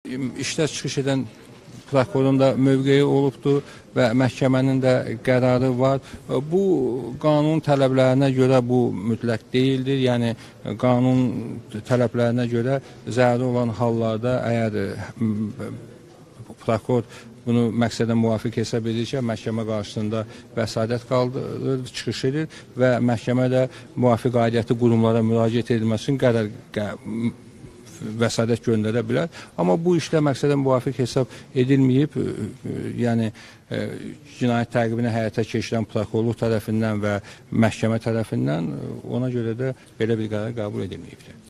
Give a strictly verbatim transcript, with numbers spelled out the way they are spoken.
işdə çıxış edən prokurorun da mövqeyi olubdur və məhkəmənin də qərarı var. Bu, qanun tələblərinə görə bu mütləq deyildir. Yəni, qanun tələblərinə görə zəruri olan hallarda əgər prokuror bunu məqsədə müvafiq hesab edir ki, məhkəmə qarşısında vəsadət qaldırır, çıxış edir və məhkəmə də müvafiq aidiyyəti qurumlara müraciət edilməsi üçün qərar vəsadət göndərə bilər. Amma bu işlə məqsədə müvafiq hesab edilməyib, yəni cinayət təqibini həyata keçirən prokurorluq tərəfindən və məhkəmə tərəfindən, ona görə də belə bir qərar qəbul edilməyibdir.